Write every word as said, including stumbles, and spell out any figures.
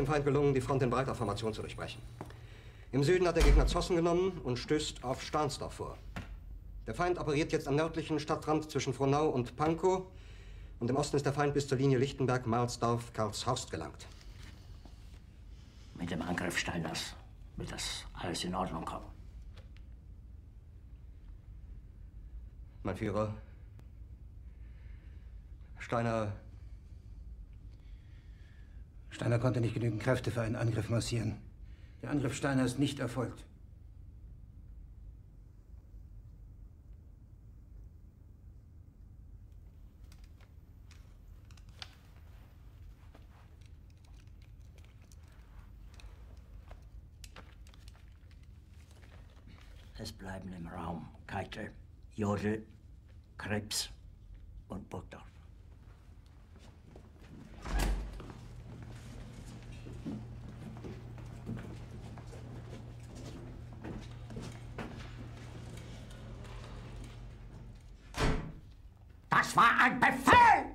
Feind gelungen, die Front in breiter Formation zu durchbrechen. Im Süden hat der Gegner Zossen genommen und stößt auf Stahnsdorf vor. Der Feind operiert jetzt am nördlichen Stadtrand zwischen Frohnau und Pankow. Und im Osten ist der Feind bis zur Linie Lichtenberg-Marsdorf-Karlshorst gelangt. Mit dem Angriff Steiners wird das alles in Ordnung kommen. Mein Führer, Steiner... Steiner konnte nicht genügend Kräfte für einen Angriff massieren. Der Angriff Steiner ist nicht erfolgt. Es bleiben im Raum Keitel, Jodl, Krebs und Burgdorf. Das war ein Befehl!